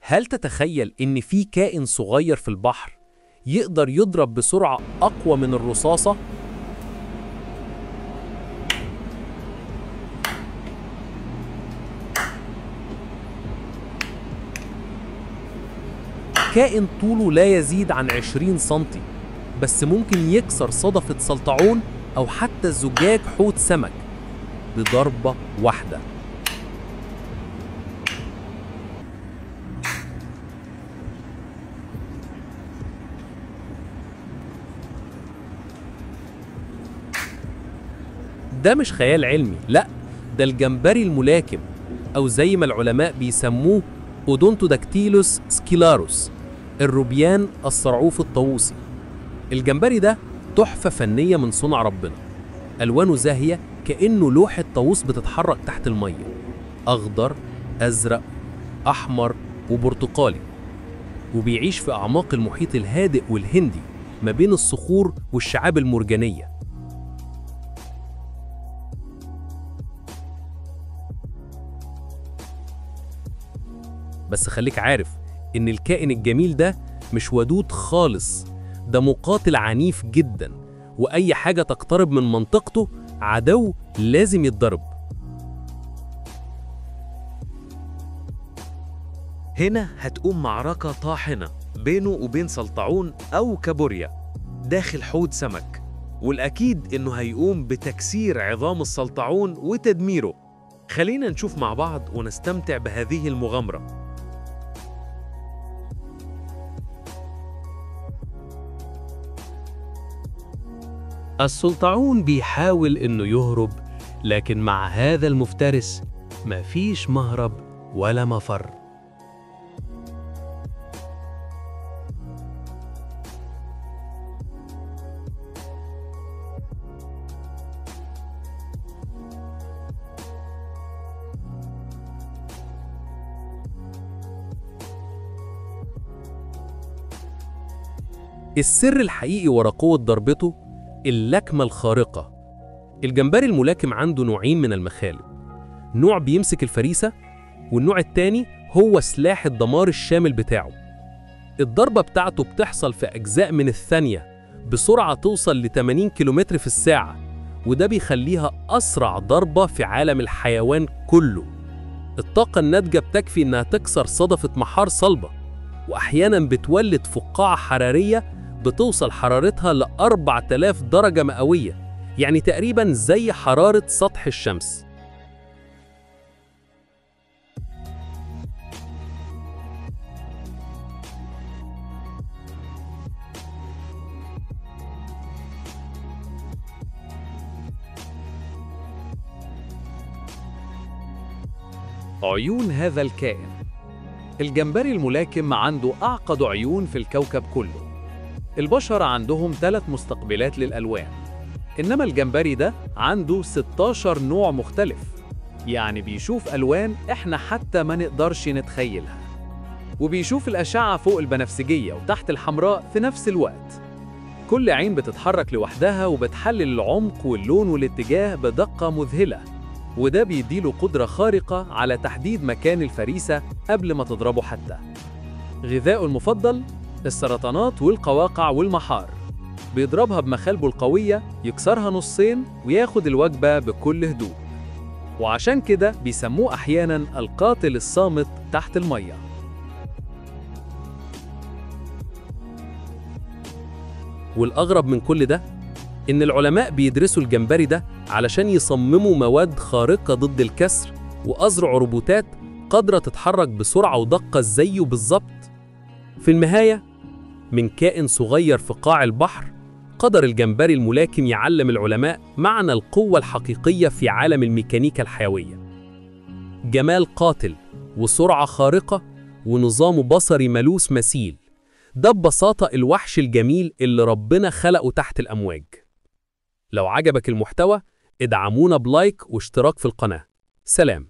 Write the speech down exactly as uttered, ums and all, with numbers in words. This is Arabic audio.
هل تتخيل إن في كائن صغير في البحر يقدر يضرب بسرعة أقوى من الرصاصة؟ كائن طوله لا يزيد عن عشرين سنتي، بس ممكن يكسر صدفة سلطعون أو حتى زجاج حوض سمك بضربة واحدة. ده مش خيال علمي، لأ، ده الجمبري الملاكم، أو زي ما العلماء بيسموه أودونتوداكتيلوس سكيلاروس، الروبيان الصرعوف الطاووسي. الجمبري ده تحفة فنية من صنع ربنا، ألوانه زاهية كأنه لوحة طاووس بتتحرك تحت المية، أخضر، أزرق، أحمر وبرتقالي، وبيعيش في أعماق المحيط الهادئ والهندي ما بين الصخور والشعاب المرجانية. بس خليك عارف إن الكائن الجميل ده مش ودود خالص، ده مقاتل عنيف جدا، وأي حاجة تقترب من منطقته عدو لازم يتضرب. هنا هتقوم معركة طاحنة بينه وبين سلطعون أو كابوريا داخل حوض سمك، والأكيد إنه هيقوم بتكسير عظام السلطعون وتدميره. خلينا نشوف مع بعض ونستمتع بهذه المغامرة. السلطعون بيحاول إنه يهرب، لكن مع هذا المفترس مفيش مهرب ولا مفر. السر الحقيقي ورا قوة ضربته اللكمة الخارقة. الجمبري الملاكم عنده نوعين من المخالب، نوع بيمسك الفريسة، والنوع التاني هو سلاح الدمار الشامل بتاعه. الضربة بتاعته بتحصل في أجزاء من الثانية بسرعة توصل ل ثمانين كيلومتر في الساعة، وده بيخليها أسرع ضربة في عالم الحيوان كله. الطاقة الناتجة بتكفي إنها تكسر صدفة محار صلبة، وأحياناً بتولد فقاعة حرارية بتوصل حرارتها ل أربعة آلاف درجة مئوية، يعني تقريباً زي حرارة سطح الشمس. عيون هذا الكائن. الجمبري الملاكم عنده أعقد عيون في الكوكب كله. البشر عندهم ثلاث مستقبلات للألوان، إنما الجمبري ده عنده ستاشر نوع مختلف، يعني بيشوف ألوان إحنا حتى ما نقدرش نتخيلها، وبيشوف الأشعة فوق البنفسجية وتحت الحمراء في نفس الوقت. كل عين بتتحرك لوحدها وبتحلل العمق واللون والاتجاه بدقة مذهلة، وده بيديله قدرة خارقة على تحديد مكان الفريسة قبل ما تضربه حتى. غذاؤه المفضل السرطانات والقواقع والمحار، بيضربها بمخالبه القوية يكسرها نصين وياخد الوجبة بكل هدوء، وعشان كده بيسموه أحياناً القاتل الصامت تحت المية. والأغرب من كل ده إن العلماء بيدرسوا الجمبري ده علشان يصمموا مواد خارقة ضد الكسر وأزرع روبوتات قادرة تتحرك بسرعة ودقة زيه بالظبط. في النهاية، من كائن صغير في قاع البحر، قدر الجمبري الملاكم يعلم العلماء معنى القوة الحقيقية في عالم الميكانيكا الحيوية. جمال قاتل وسرعة خارقة ونظام بصري ملوس مثيل، ده ببساطة الوحش الجميل اللي ربنا خلقه تحت الأمواج. لو عجبك المحتوى ادعمونا بلايك واشتراك في القناة. سلام.